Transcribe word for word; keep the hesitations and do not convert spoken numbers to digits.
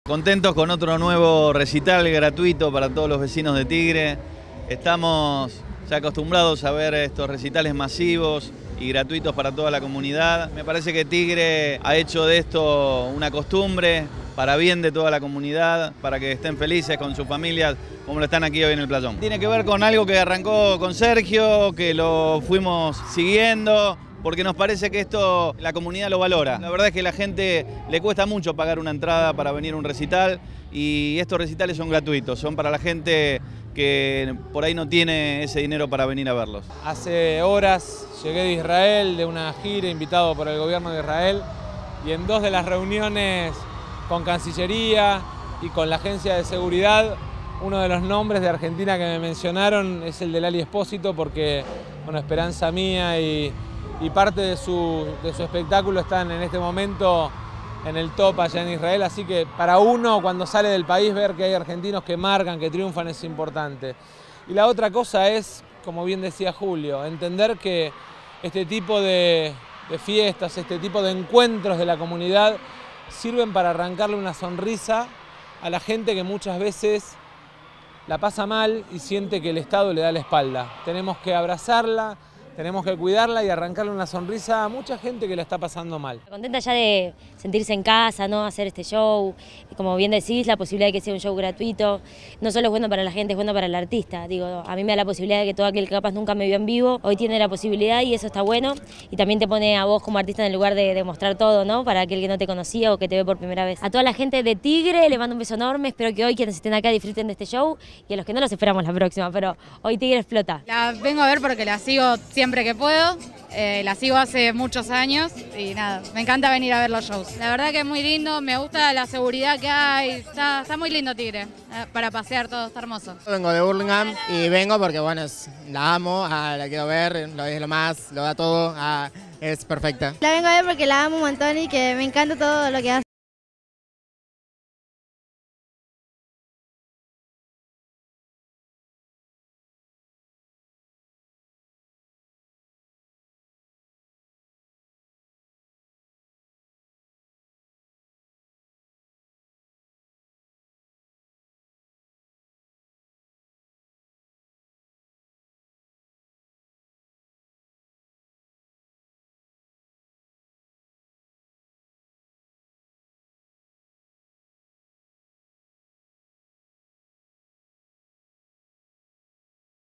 Contentos con otro nuevo recital gratuito para todos los vecinos de Tigre. Estamos ya acostumbrados a ver estos recitales masivos y gratuitos para toda la comunidad. Me parece que Tigre ha hecho de esto una costumbre para bien de toda la comunidad, para que estén felices con sus familias como lo están aquí hoy en el playón. Tiene que ver con algo que arrancó con Sergio, que lo fuimos siguiendo, porque nos parece que esto la comunidad lo valora. La verdad es que a la gente le cuesta mucho pagar una entrada para venir a un recital y estos recitales son gratuitos, son para la gente que por ahí no tiene ese dinero para venir a verlos. Hace horas llegué de Israel, de una gira invitado por el gobierno de Israel, y en dos de las reuniones con Cancillería y con la Agencia de Seguridad, uno de los nombres de Argentina que me mencionaron es el de Lali Espósito, porque bueno, Esperanza Mía y y parte de su, de su espectáculo están en este momento en el top allá en Israel, así que para uno cuando sale del país ver que hay argentinos que marcan, que triunfan es importante. Y la otra cosa es, como bien decía Julio, entender que este tipo de, de fiestas, este tipo de encuentros de la comunidad sirven para arrancarle una sonrisa a la gente que muchas veces la pasa mal y siente que el Estado le da la espalda. Tenemos que abrazarla, tenemos que cuidarla y arrancarle una sonrisa a mucha gente que la está pasando mal. Contenta ya de sentirse en casa, ¿no? Hacer este show, y como bien decís, la posibilidad de que sea un show gratuito, no solo es bueno para la gente, es bueno para el artista. Digo, a mí me da la posibilidad de que todo aquel que capaz nunca me vio en vivo, hoy tiene la posibilidad y eso está bueno. Y también te pone a vos como artista en el lugar de, de mostrar todo, ¿no? Para aquel que no te conocía o que te ve por primera vez. A toda la gente de Tigre le mando un beso enorme, espero que hoy quienes estén acá disfruten de este show y a los que no los esperamos la próxima, pero hoy Tigre explota. La vengo a ver porque la sigo siempre que puedo, eh, la sigo hace muchos años y nada, me encanta venir a ver los shows. La verdad que es muy lindo, me gusta la seguridad que hay, está, está muy lindo Tigre, eh, para pasear todo, está hermoso. Vengo de Burlingame y vengo porque bueno, es, la amo, ah, la quiero ver, lo es lo más, lo da todo, ah, es perfecta. La vengo a ver porque la amo un montón y que me encanta todo lo que hace.